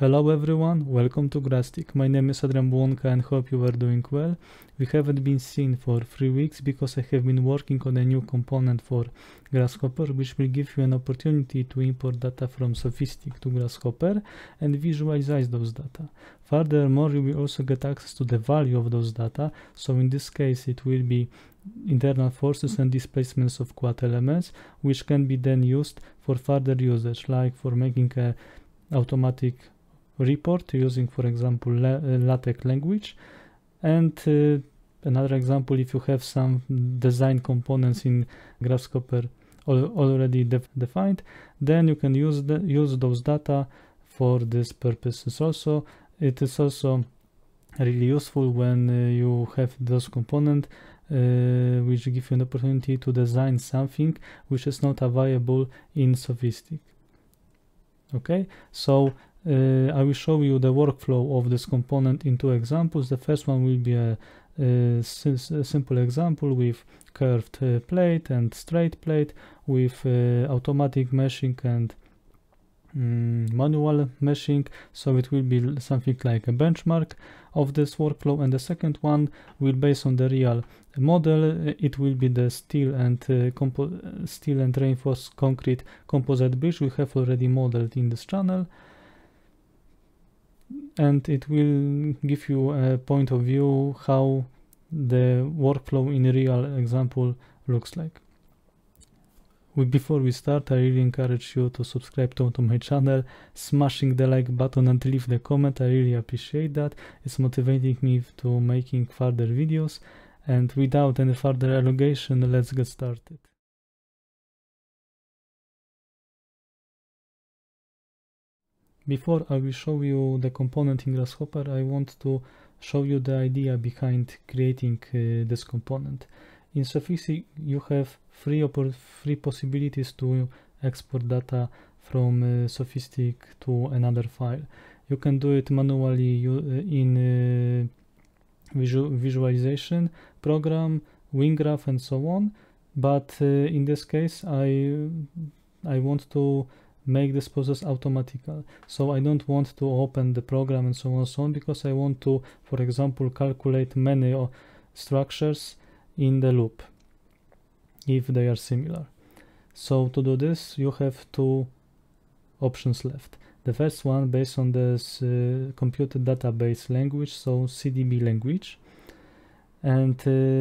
Hello everyone, welcome to Grastic. My name is Adrian Błonka and hope you are doing well. We haven't been seen for 3 weeks because I have been working on a new component for Grasshopper, which will give you an opportunity to import data from Sophistic to Grasshopper and visualize those data. Furthermore, you will also get access to the value of those data, so in this case it will be internal forces and displacements of quad elements, which can be then used for further usage, like for making a automatic report using, for example, LaTeX language. And another example, if you have some design components in Grasshopper already defined, then you can use those data for this purposes. Also, it is also really useful when you have those components which give you an opportunity to design something which is not available in Sophistic. Okay, so I will show you the workflow of this component in 2 examples. The first one will be a simple example with curved plate and straight plate, with automatic meshing and manual meshing, so it will be something like a benchmark of this workflow. And the second one will, based on the real model, it will be the steel and reinforced concrete composite bridge we have already modeled in this channel, and it will give you a point of view how the workflow in a real example looks like. Before we start, I really encourage you to subscribe to my channel, smashing the like button and leave the comment. I really appreciate that. It's motivating me to making further videos. And without any further elongation, let's get started. Before I will show you the component in Grasshopper, I want to show you the idea behind creating this component. In Sophistic, you have three possibilities to export data from Sophistic to another file. You can do it manually in visualization program, WinGraph, and so on. But in this case, I want to make this process automatical. So I don't want to open the program and so on, because I want to, for example, calculate many structures in the loop if they are similar. So to do this, you have 2 options left. The first one, based on this computed database language, so CDB language, and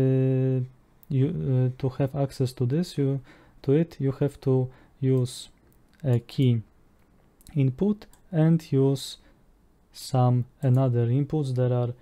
to have access to this, you have to use a key input and use some another inputs. There are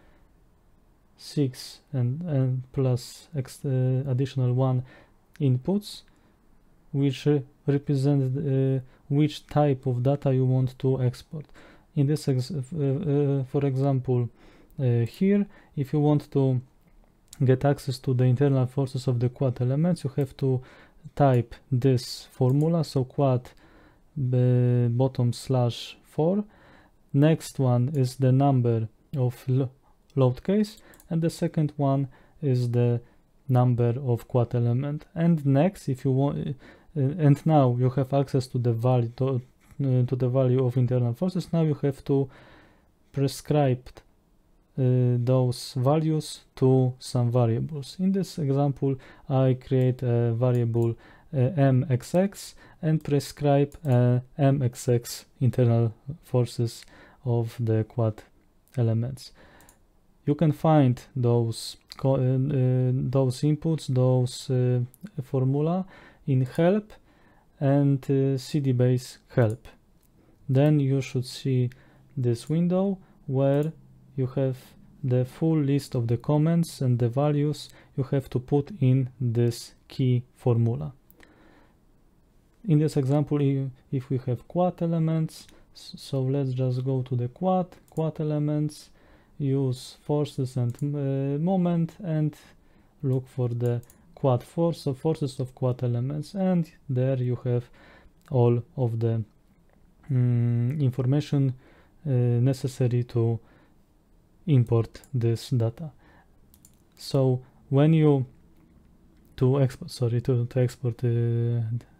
6 and plus additional 1 inputs, which represent which type of data you want to export. In this, for example, here, if you want to get access to the internal forces of the quad elements, you have to type this formula, so quad bottom /4. Next one is the number of load case, and the second one is the number of quad element. And next, if you want, and now you have access to the value to the value of internal forces. Now you have to prescribe those values to some variables. In this example, I create a variable mxx and prescribe mxx internal forces of the quad elements. You can find those inputs, those formula in help and CDBase help. Then you should see this window where you have the full list of the comments and the values you have to put in this key formula. In this example, if we have quad elements, so let's just go to the quad elements, use forces and moment, and look for the quad force, so forces of quad elements, and there you have all of the information necessary to import this data. So when you export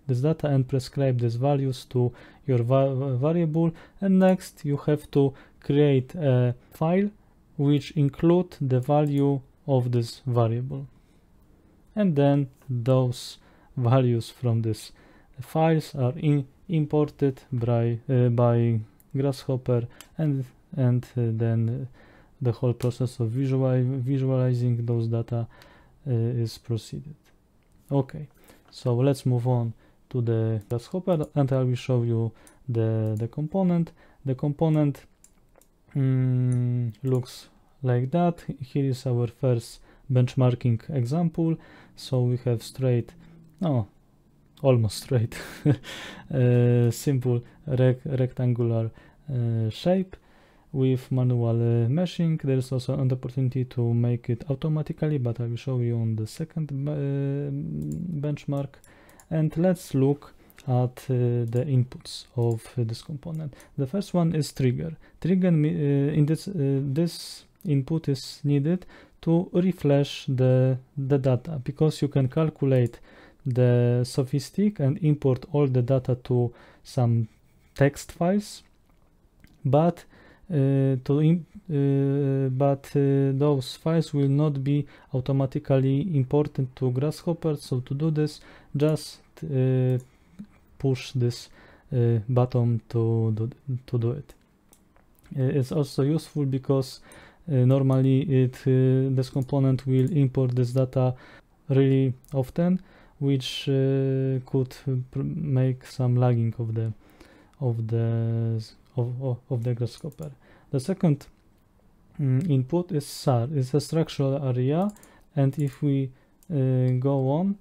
this data and prescribe these values to your variable. And next you have to create a file which include the value of this variable, and then those values from this files are imported by Grasshopper, and then the whole process of visualizing those data is proceeded. Okay, so let's move on to the Grasshopper, and I will show you the component. The component looks like that. Here is our first benchmarking example. So we have almost straight simple rectangular shape with manual meshing. There is also an opportunity to make it automatically, but I will show you on the second benchmark. And let's look at the inputs of this component. The first one is trigger. In this input is needed to refresh the data, because you can calculate the sophistic and import all the data to some text files, but those files will not be automatically imported to Grasshopper. So to do this, just push this button to do it. It's also useful because normally this component will import this data really often, which could make some lagging of the Grasshopper. The second input is SAR, is a structural area, and if we go on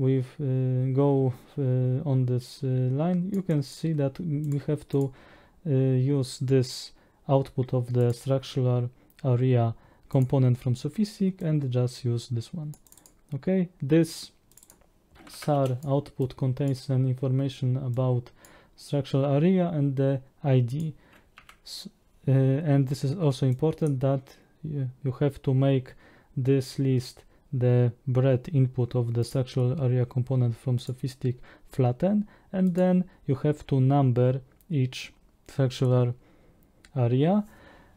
this line, you can see that we have to use this output of the structural area component from Sophistic and just use this one. Okay, this SAR output contains an information about structural area and the ID. And this is also important that you have to make this list, the breadth input of the structural area component from Sophistic, flatten, and then you have to number each structural area,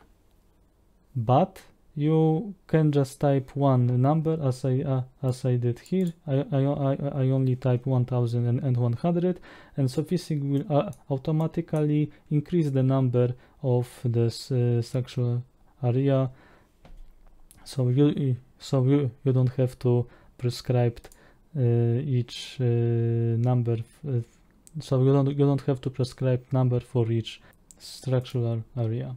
but you can just type one number as I did here. I only type 1100, and Sophistic will automatically increase the number of this structural area, so you don't have to prescribe each number. So you don't have to prescribe number for each structural area.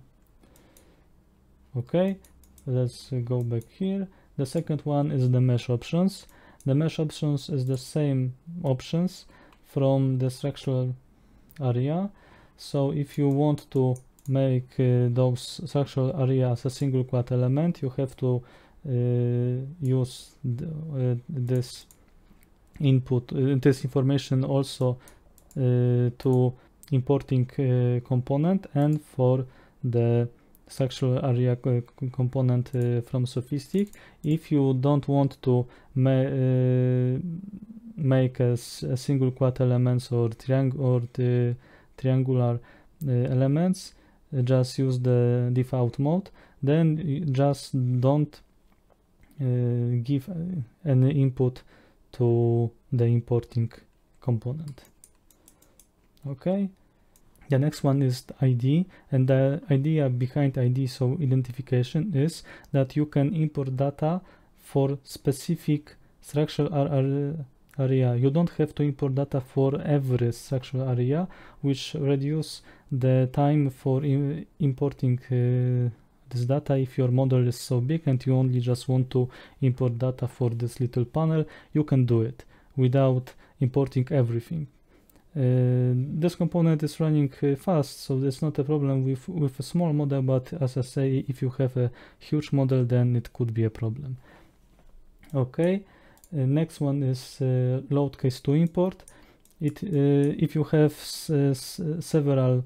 Okay. Let's go back here. The second one is the mesh options. The mesh options is the same options from the structural area. So if you want to make those structural area as a single quad element, you have to use this input, this information also to importing component, and for the structural area component from Sophistic. If you don't want to make a single quad elements or triangular elements, just use the default mode. Then you just don't give any input to the importing component. Okay. The next one is the ID, and the idea behind ID, so identification, is that you can import data for specific structural area. You don't have to import data for every structural area, which reduce the time for importing this data. If your model is so big and you only just want to import data for this little panel, you can do it without importing everything. This component is running fast, so there's not a problem with a small model, but as I say, if you have a huge model, then it could be a problem. Okay, next one is load case to import. If you have several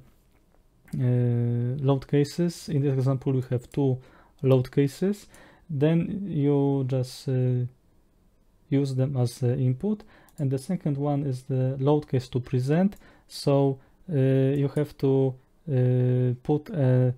load cases, in this example we have 2 load cases, then you just use them as input, and the second one is the load case to present. So you have to put a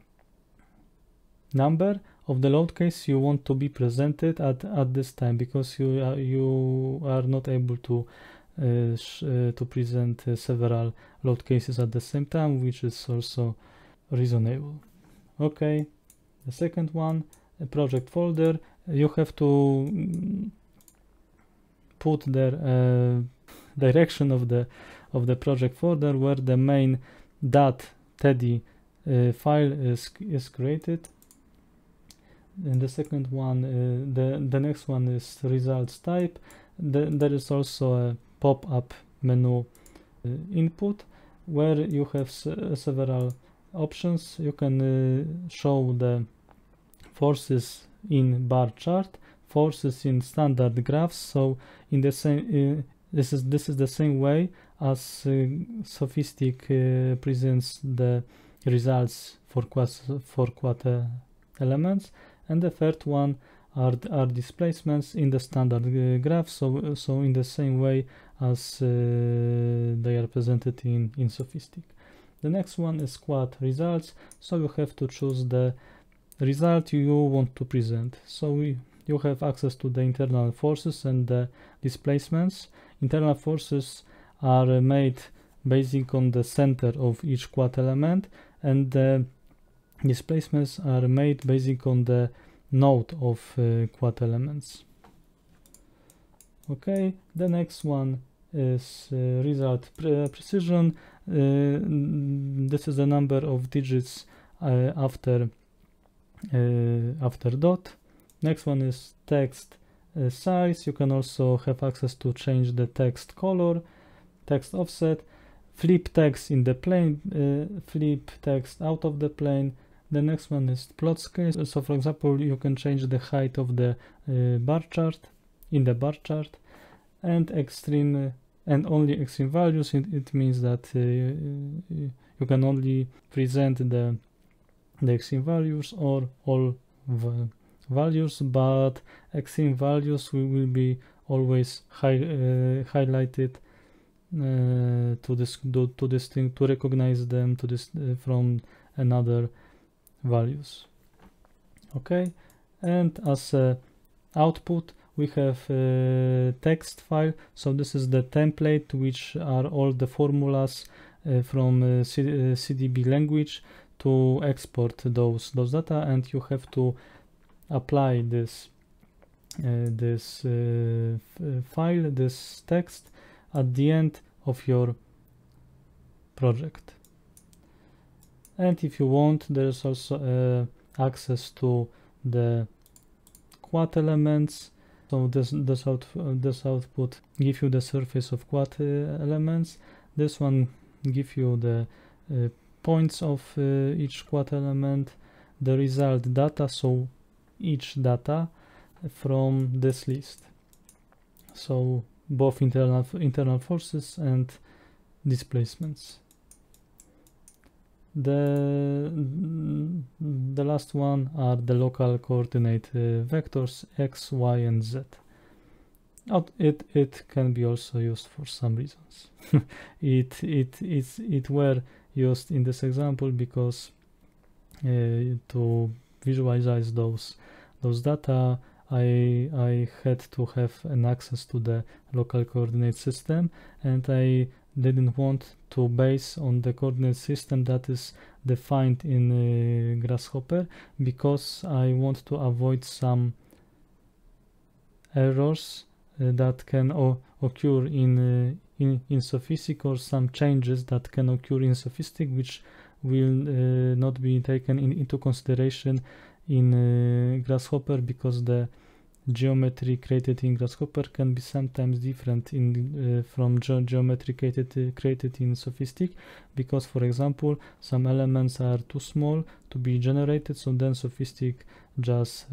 number of the load case you want to be presented at this time, because you are not able to present several load cases at the same time, which is also reasonable. Okay, the second one, a project folder. You have to put the direction of the project folder where the main .teddy file is created. And the second one, the next one is results type. There is also a pop-up menu input where you have several options. You can show the forces in bar chart, forces in standard graphs. So in the same this is the same way as Sophistic presents the results for quad elements. And the third one are displacements in the standard graph, so in the same way as they are presented in Sophistic. The next one is quad results, so you have to choose the result you want to present. So you have access to the internal forces and the displacements. Internal forces are made based on the center of each quad element, and the displacements are made based on the node of quad elements. Okay, the next one is result precision. This is the number of digits after dot. Next one is text size. You can also have access to change the text color, text offset, flip text in the plane, flip text out of the plane. The next one is plot scale. So for example, you can change the height of the bar chart in the bar chart, and extreme and only extreme values. It means that you can only present the extreme values or all values, but extreme values will be always highlighted to recognize them from another values. Okay, and as output we have a text file. So this is the template, which are all the formulas from CDB language to export those data, and you have to apply this file, this text, at the end of your project. And if you want, there is also access to the quad elements. So this output give you the surface of quad elements. This one give you the points of each quad element, the result data, so each data from this list. So both internal forces and displacements. The last one are the local coordinate vectors x, y, and z. It can be also used for some reasons. it were used in this example because to visualize those data, I had to have an access to the local coordinate system, and I didn't want to base on the coordinate system that is defined in Grasshopper, because I want to avoid some errors that can occur in Sophistic, or some changes that can occur in Sophistic which will not be taken into consideration in Grasshopper, because the geometry created in Grasshopper can be sometimes different from geometry created in Sophistic, because, for example, some elements are too small to be generated, so then Sophistic just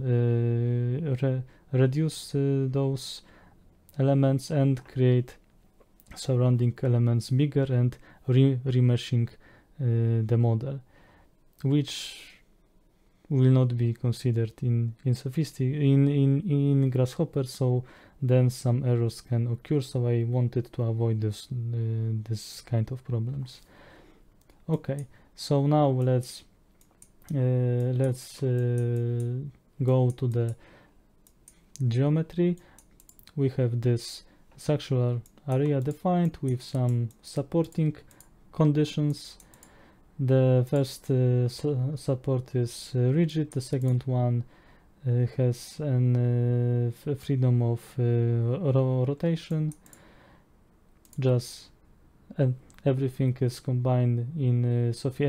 reduce those elements and create surrounding elements bigger and remeshing the model, which will not be considered in Grasshopper, so then some errors can occur. So I wanted to avoid this kind of problems. Okay, so now let's go to the geometry. We have this sexual area defined with some supporting conditions. The first support is rigid, the second one has an freedom of rotation. Just everything is combined in SOFI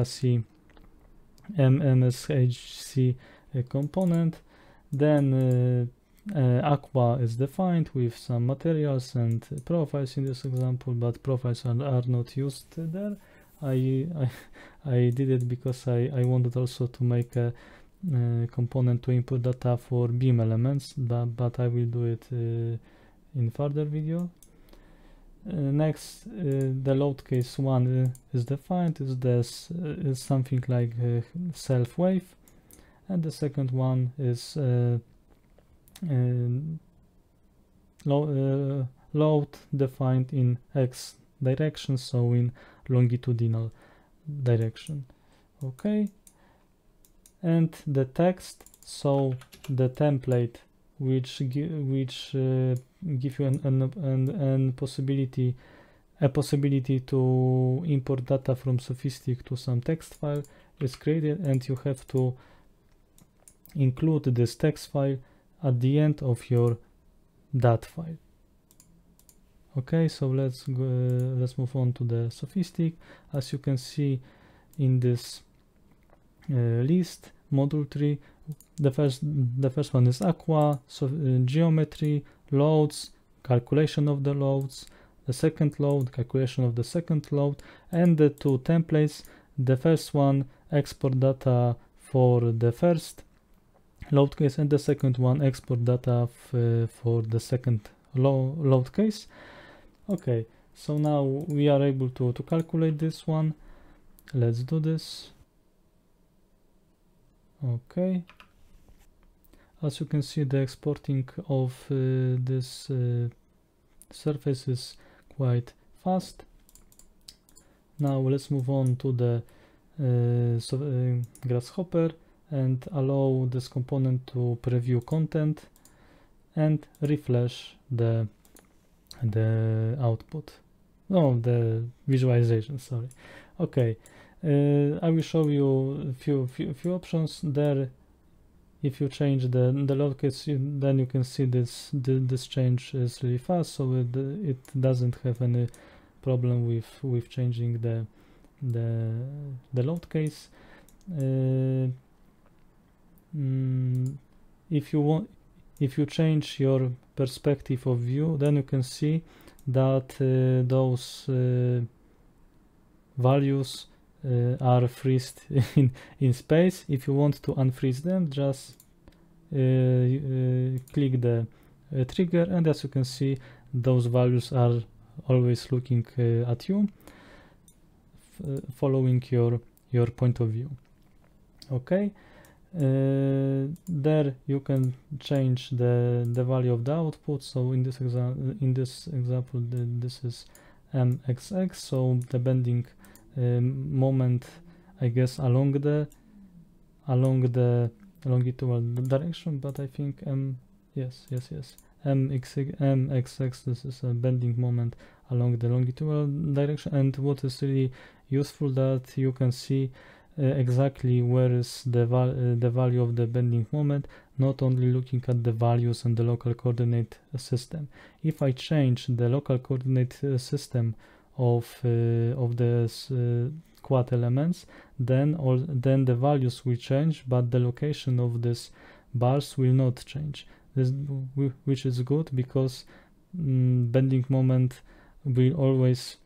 MSHC component. Then Aqua is defined with some materials and profiles in this example, but profiles are not used there. I did it because I wanted also to make a component to input data for beam elements, but I will do it in further video. Next, the load case 1 is defined, is something like self wave, and the second one is load defined in x direction, so in longitudinal direction. Okay, and the text, so the template which give you a possibility to import data from Sophistic to some text file is created, and you have to include this text file at the end of your DAT file. Okay, so let's move on to the Sophistic. As you can see in this list, module 3, the first one is Aqua, so geometry, loads, calculation of the loads, the second load, calculation of the second load, and the two templates. The first one, export data for the first load case, and the second one, export data for the second load case. Okay, so now we are able to calculate this one. Let's do this. Okay, as you can see, the exporting of this surface is quite fast. Now let's move on to the Grasshopper and allow this component to preview content and refresh the output. No, the visualization, sorry. Okay, I will show you a few options there. If you change the load case, then you can see this change is really fast, so it doesn't have any problem with changing the load case. If you change your perspective of view, then you can see that those values are freezed in space. If you want to unfreeze them, just click the trigger, and as you can see, those values are always looking at you, following your point of view. Okay, there you can change the value of the output. So in this example, this is mxx, so the bending moment, I guess, along the longitudinal direction, but I think mxx, this is a bending moment along the longitudinal direction. And what is really useful, that you can see exactly where is the value of the bending moment, not only looking at the values and the local coordinate system. If I change the local coordinate system of the quad elements, then the values will change, but the location of these bars will not change. Which is good, because bending moment will always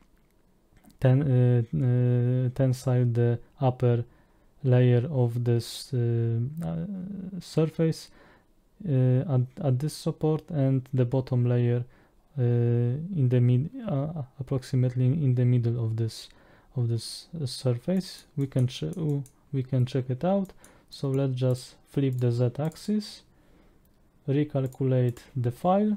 tensile the upper layer of this surface at this support, and the bottom layer in the approximately in the middle of this surface. We can check it out. So let's just flip the z-axis, recalculate the file.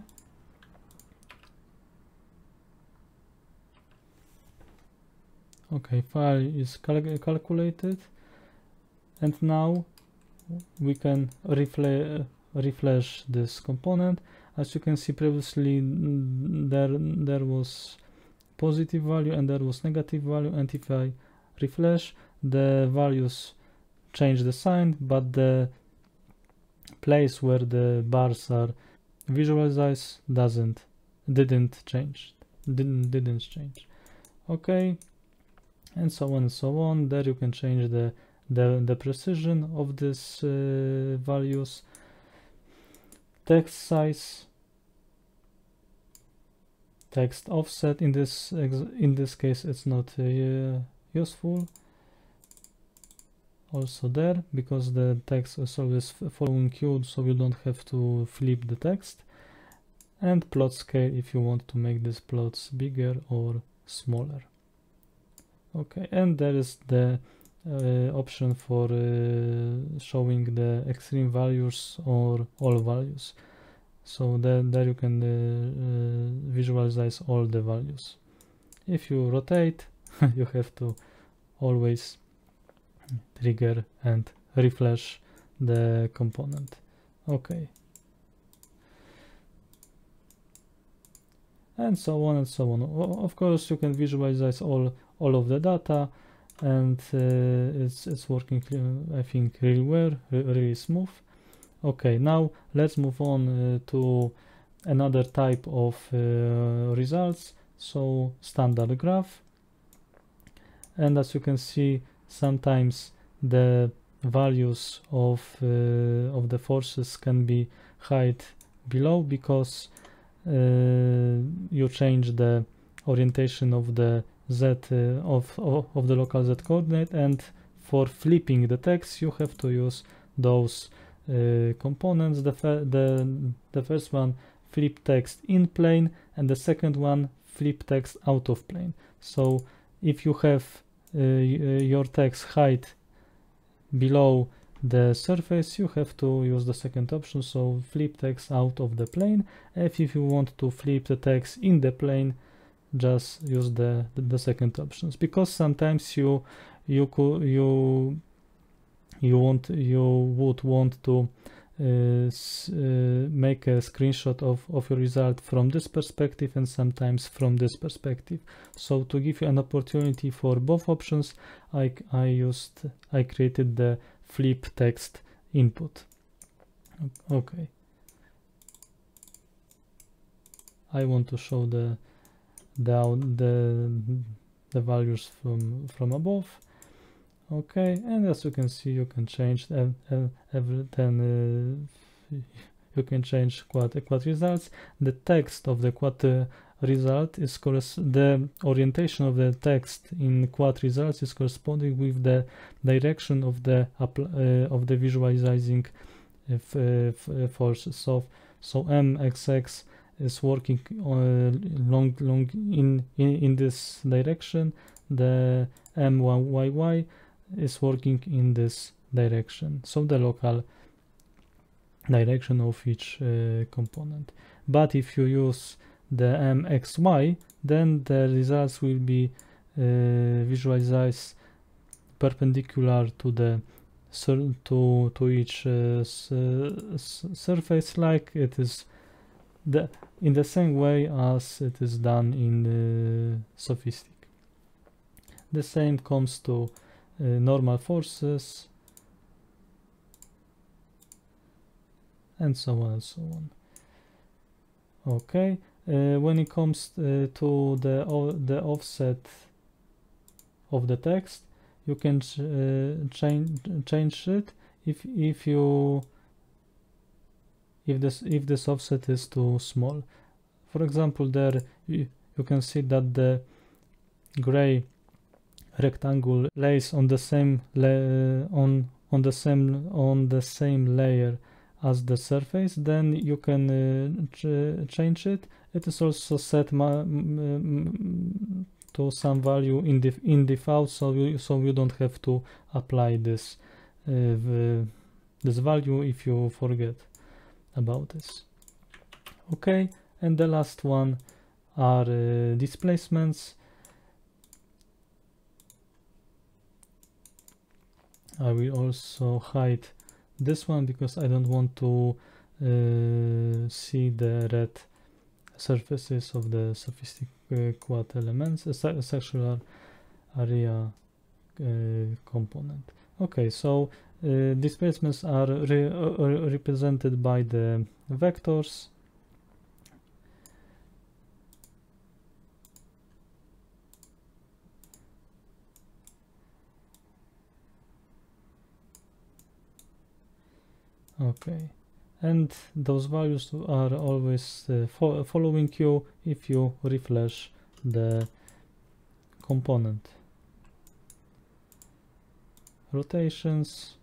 Okay, file is calculated, and now we can refresh this component. As you can see previously, there was positive value and there was negative value, and if I refresh, the values change the sign, but the place where the bars are visualized didn't change. Okay, and so on and so on. There you can change the precision of these values, text size, text offset. In this case it's not useful also there, because the text is always following you, so you don't have to flip the text. And plot scale, if you want to make these plots bigger or smaller. Okay, and there is the option for showing the extreme values or all values. So there you can visualize all the values. If you rotate, you have to always trigger and refresh the component. Okay. And so on and so on. Of course, you can visualize all of the data, and it's working, I think, really well, really smooth. Okay, now let's move on to another type of results. So standard graph, and as you can see, sometimes the values of the forces can be hide below, because you change the orientation of the z of the local z coordinate, and for flipping the text you have to use those components. The first one, flip text in plane, and the second one, flip text out of plane. So if you have your text hide below the surface, you have to use the second option, so flip text out of the plane. If you want to flip the text in the plane, just use the second options, because sometimes you would want to make a screenshot of your result from this perspective and sometimes from this perspective. So to give you an opportunity for both options, I created the flip text input. Okay, I want to show the values from above. Okay, and as you can see, you can change you can change quad results. The text of the quad result is the orientation of the text in quad results is corresponding with the direction of the visualizing forces. So MXX is working long in this direction. The MYY is working in this direction, so the local direction of each component. But if you use the MXY, then the results will be visualized perpendicular to the to each surface, like it is in the same way as it is done in Sophistic. The same comes to normal forces, and so on and so on. Okay, when it comes to the offset of the text, you can change it if this offset is too small. For example, there you can see that the gray rectangle lays on the same on the same layer as the surface. Then you can change it. It is also set to some value in default, so you don't have to apply this this value if you forget about this. Okay, and the last one are displacements. I will also hide this one because I don't want to see the red surfaces of the sophisticated quad elements, sexual area component. Okay, so displacements are represented by the vectors. Okay, and those values are always following you if you refresh the component. Rotations,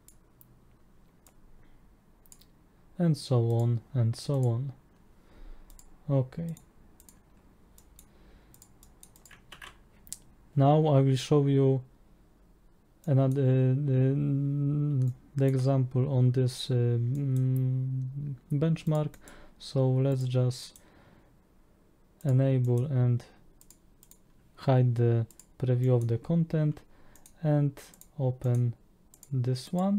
and so on and so on. Okay. Now I will show you another the example on this benchmark. So let's just enable and hide the preview of the content and open this one.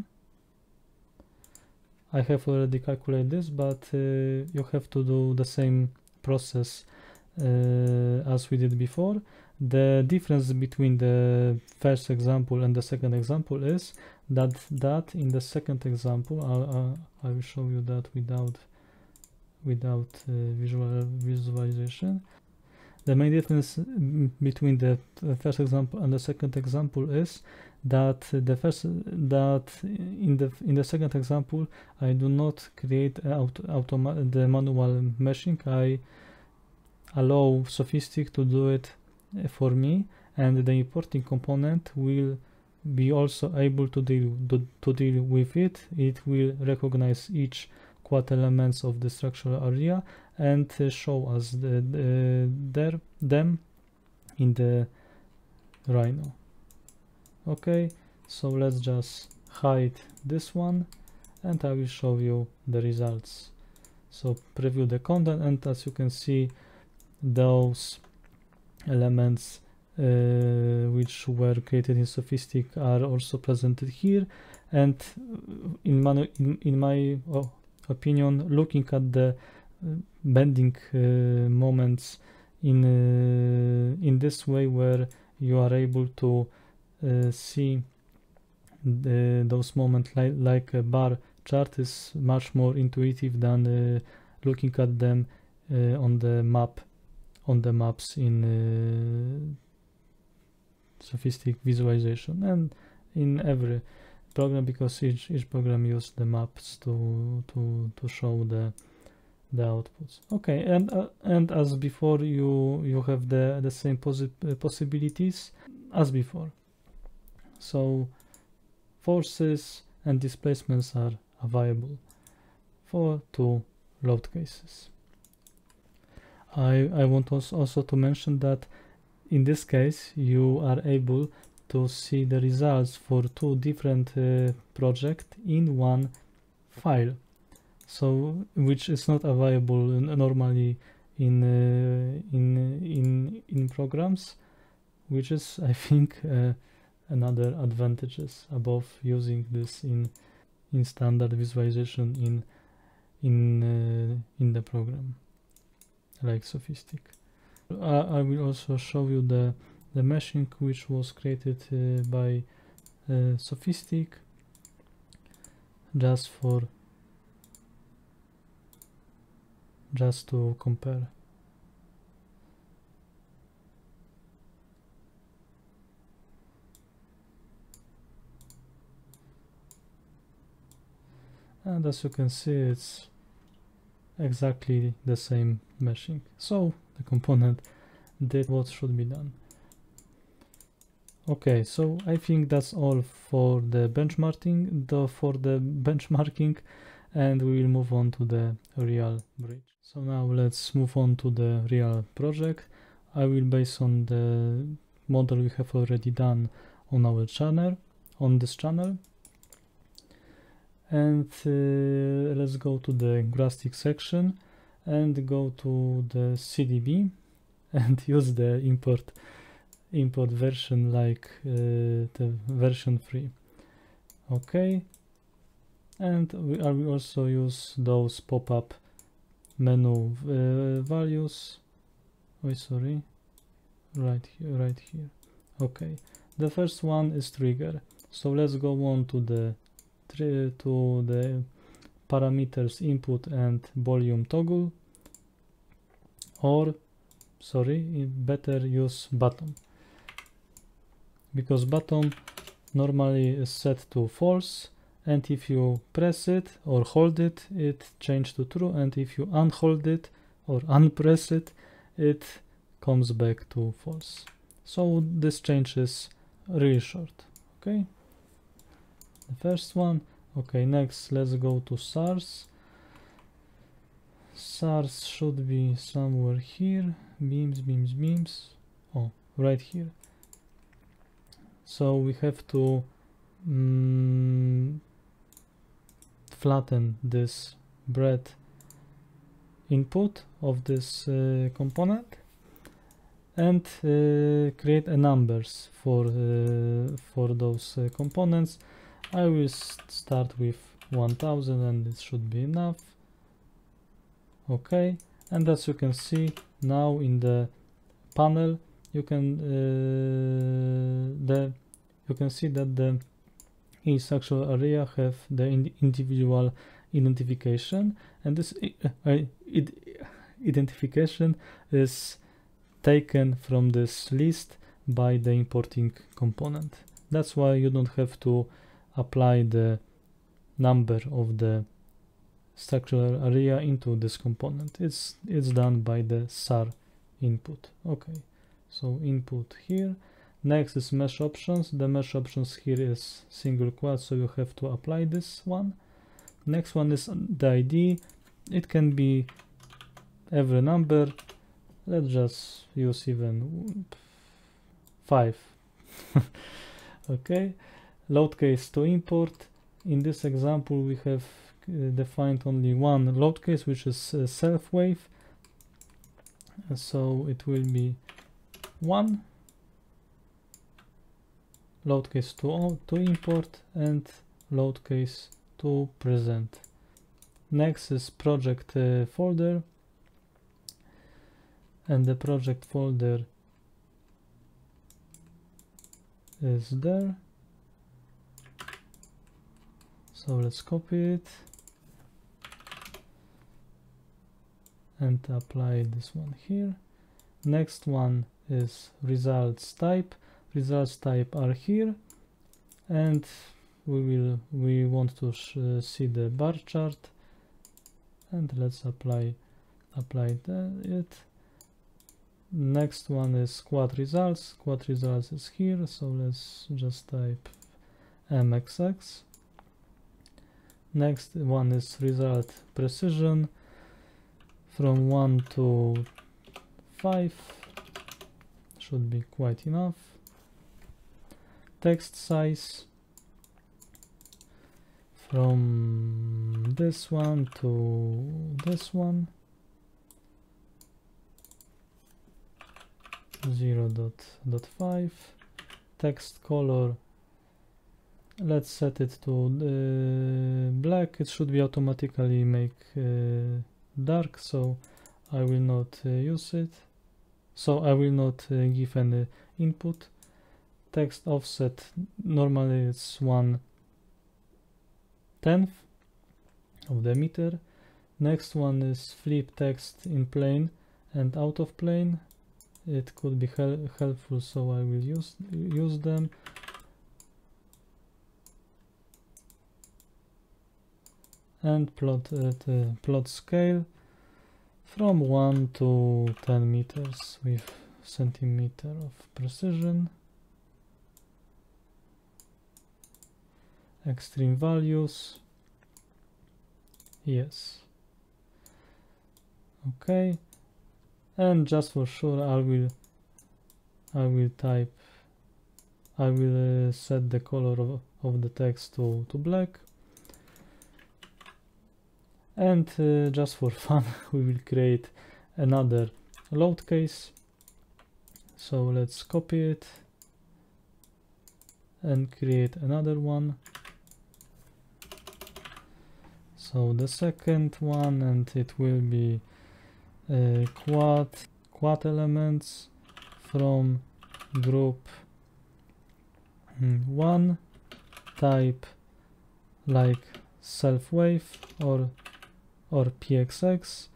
I have already calculated this, but you have to do the same process as we did before. The difference between the first example and the second example is that in the second example, I will show you that without visualization. The main difference between the first example and the second example is that in the second example I do not create the manual meshing. I allow Sophistic to do it for me, and the importing component will be also able to deal with it. It will recognize each quad elements of the structural area and show us them in the Rhino. Okay, so let's just hide this one and I will show you the results. So preview the content, and as you can see, those elements which were created in Sophistic are also presented here, and in my opinion, looking at the bending moments in this way, where you are able to see those moments like a bar chart, is much more intuitive than looking at them on the maps in Sophistic visualization and in every program, because each program uses the maps to show the outputs. Okay, and as before, you have the same possibilities as before. So forces and displacements are available for two load cases. I want also to mention that in this case you are able to see the results for two different projects in one file, so which is not available normally in programs, which is, I think, another advantages above using this in standard visualization in the program like Sophistic. I will also show you the meshing which was created by Sophistic, just to compare. And as you can see, it's exactly the same meshing. So the component did what should be done. Okay, so I think that's all for the benchmarking, and we will move on to the real bridge. So now let's move on to the real project. I will base on the model we have already done on our channel, on this channel. And let's go to the Grastic section and go to the CDB and use the import version like the version 3. Okay, and I will also use those pop-up menu values. Wait, sorry, right here. Okay, the first one is trigger. So let's go on to the parameters input and volume toggle, or sorry, better use button, because button normally is set to false, and if you press it or hold it, it changes to true, and if you unhold it or unpress it, it comes back to false. So this change is really short. Okay, the first one. Okay, next let's go to source. Source should be somewhere here. Beams. Oh, right here. So we have to flatten this bread input of this component and create a numbers for those components. I will start with 1000 and it should be enough. Okay, and as you can see now in the panel, you can see that the each structural area have the individual identification, and this identification is taken from this list by the importing component. That's why you don't have to apply the number of the structural area into this component. It's done by the SAR input. Okay, so input here. Next is mesh options. The mesh options here is single quad, so you have to apply this one. Next one is the ID. It can be every number. Let's just use even 5. Okay, load case to import. In this example we have defined only one load case, which is self wave, so it will be 1 load case to import and load case to present. Next is project folder, and the project folder is there. So let's copy it and apply this one here. Next one is results type. Results type are here, and we want to see the bar chart, and let's apply it. Next one is quad results. Quad results is here, so let's just type MXX. Next one is result precision from 1 to 5, should be quite enough. Text size from this one to this one, 0.5. Text color, let's set it to black. It should be automatically make dark, so I will not use it. So I will not give any input. Text offset, normally it's 1/10 of the meter. Next one is flip text in plane and out of plane. It could be helpful, so I will use them. And plot scale from 1 to 10 meters with centimeter of precision. Extreme values, yes. Okay, and just for sure I will set the color of the text to black. And just for fun, we will create another load case. So let's copy it and create another one. So the second one, and it will be quad elements from group 1, type like self-wave or pxx.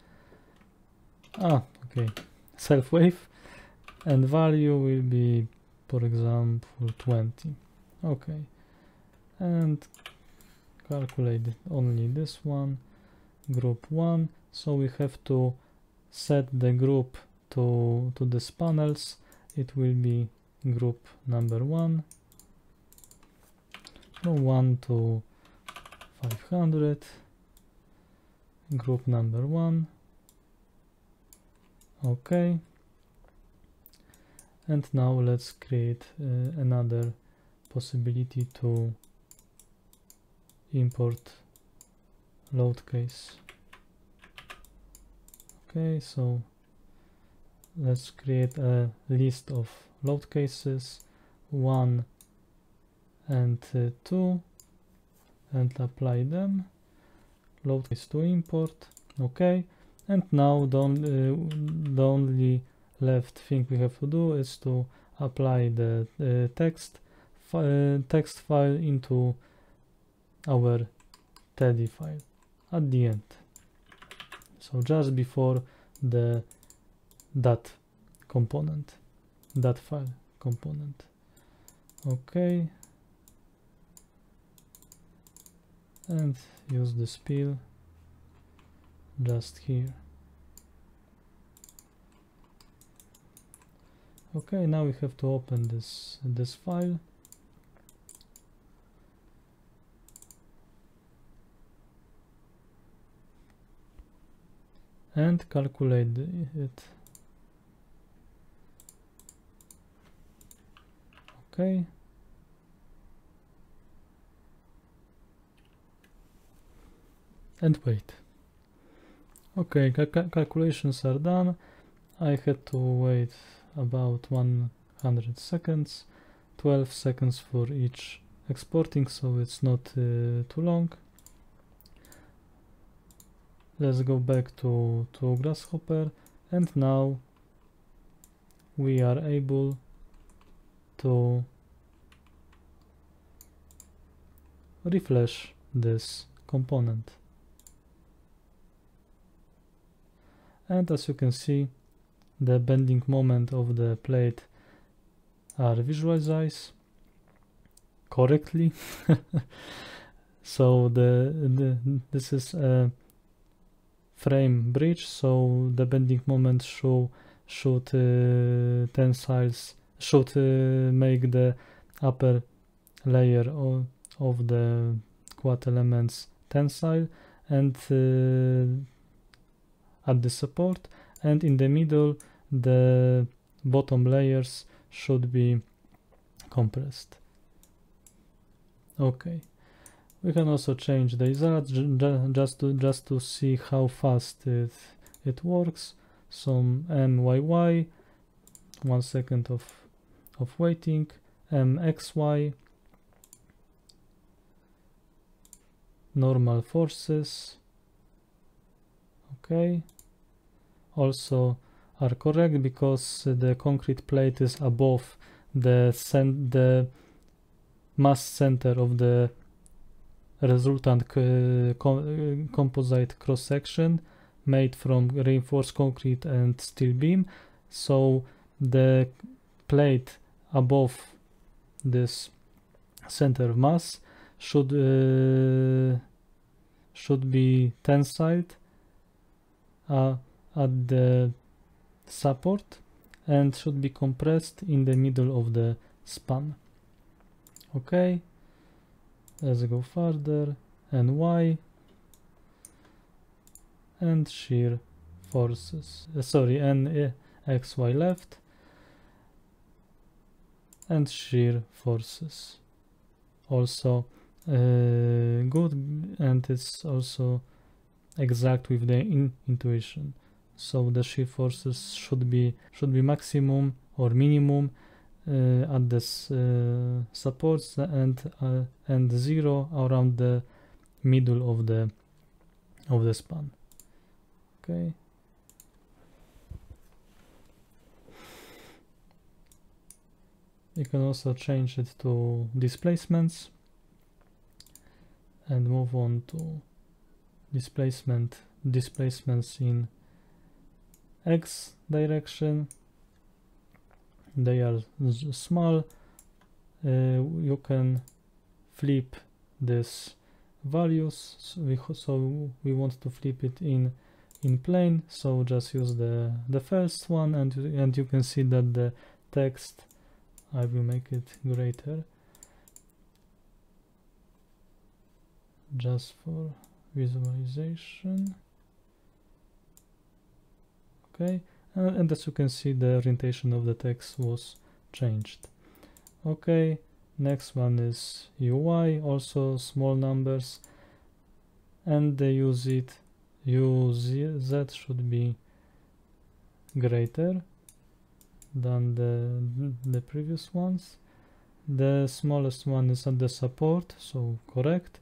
Okay, self-wave, and value will be, for example, 20. Okay, and calculate only this one, group 1. So we have to set the group to these panels. It will be group number 1, from 1 to 500, group number 1. Okay, and now let's create another possibility to import load case. Okay, so let's create a list of load cases 1 and 2 and apply them. Load case to import. Okay, and now the only left thing we have to do is to apply the text file into our TED file at the end. So just before the that component, that file component. Okay, and use the spill just here. Okay, now we have to open this file. And calculate it. Okay. And wait. Okay, calculations are done. I had to wait about 100 seconds, 12 seconds for each exporting, so it's not too long. Let's go back to Grasshopper, and now we are able to refresh this component. And as you can see, the bending moment of the plate are visualized correctly. So this is a frame bridge, so the bending moment should tensiles should make the upper layer of the quad elements tensile and at the support, and in the middle the bottom layers should be compressed. Okay, we can also change the results just to see how fast it works. Some MYY, 1 second of waiting, MXY, normal forces. Okay, also are correct because the concrete plate is above the mass center of the resultant composite cross section made from reinforced concrete and steel beam. So the plate above this center of mass should be tensiled at the support and should be compressed in the middle of the span. Okay, let's go further. NY and shear forces, NXY left and shear forces also good, and it's also exact with the intuition. So the shear forces should be maximum or minimum at this supports and 0 around the middle of the span. Okay. You can also change it to displacements and move on to displacements in X direction. They are small. You can flip this values, so we want to flip it in plane, so just use the first one, and you can see that the text, I will make it greater just for visualization. Okay, and as you can see, the orientation of the text was changed. Okay, next one is UI, also small numbers, and the UZ should be greater than the previous ones. The smallest one is at the support, so correct,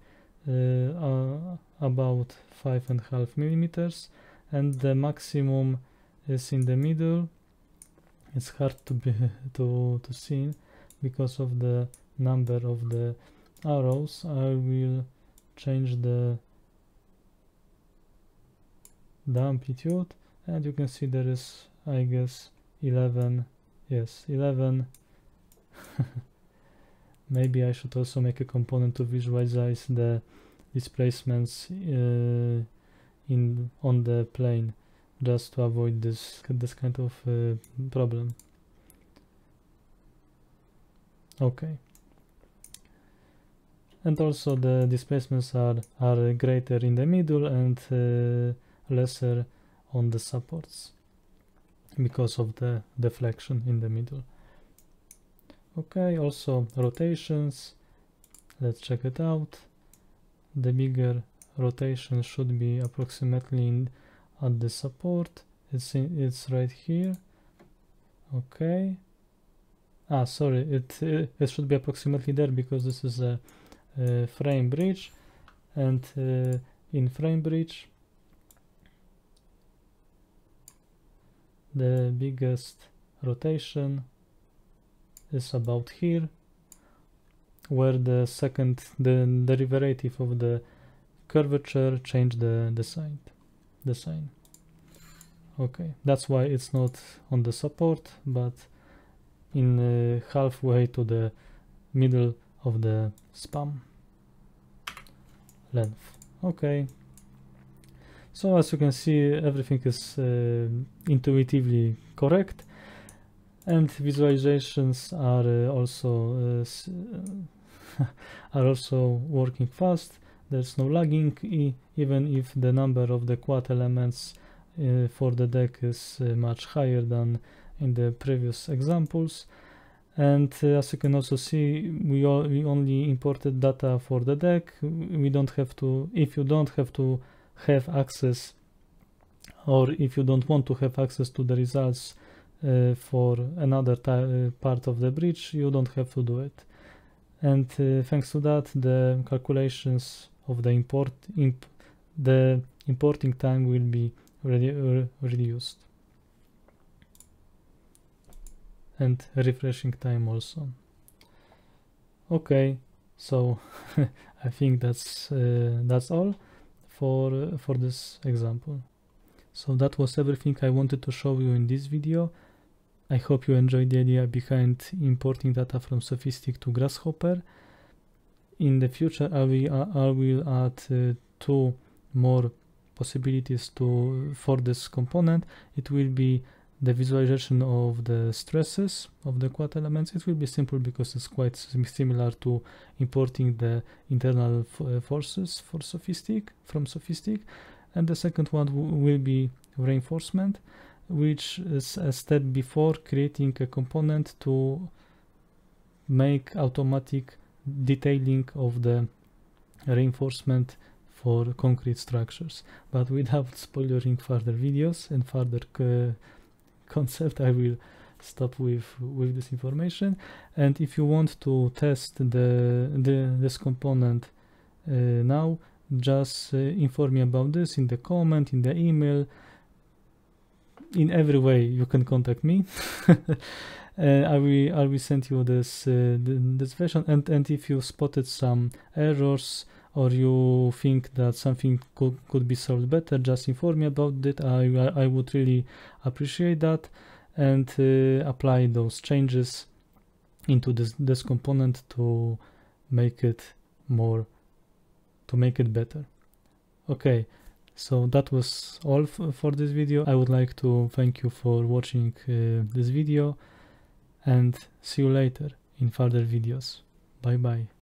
about 5.5 millimeters, and the maximum is in the middle. It's hard to be to see because of the number of the arrows. I will change the amplitude, and you can see there is, I guess, 11. Yes, 11. Maybe I should also make a component to visualize the displacements on the plane, just to avoid this kind of problem. Okay. And also the displacements are greater in the middle and lesser on the supports because of the deflection in the middle. Okay, also rotations, let's check it out. The bigger rotation should be approximately at the support. It's right here. Okay. Sorry, it should be approximately there because this is a frame bridge, and in frame bridge the biggest rotation is about here, where the derivative of the curvature changed the sign. Okay, that's why it's not on the support, but in halfway to the middle of the span length. Okay, so as you can see, everything is intuitively correct, and visualizations are also working fast. There's no lagging, even if the number of the quad elements for the deck is much higher than in the previous examples. And as you can also see, we only imported data for the deck. We don't have to, if you don't have to have access, or if you don't want to have access to the results for another part of the bridge, you don't have to do it. And thanks to that, the calculations of the importing time will be reduced, and refreshing time also. Okay, so I think that's all for this example. So that was everything I wanted to show you in this video. I hope you enjoyed the idea behind importing data from Sophistic to Grasshopper. In the future, I will add 2 more possibilities for this component. It will be the visualization of the stresses of the quad elements. It will be simple because it's quite similar to importing the internal forces for Sophistic from Sophistic. And the second one will be reinforcement, which is a step before creating a component to make automatic detailing of the reinforcement for concrete structures. But without spoiling further videos and further concept, I will stop with this information. And if you want to test this component now, just inform me about this in the comment, in the email, in every way you can contact me. I will send you this this version, and if you spotted some errors or you think that something could be solved better, just inform me about it. I would really appreciate that, and apply those changes into this component to make it better. Okay, so that was all for this video. I would like to thank you for watching this video, and see you later in further videos. Bye bye.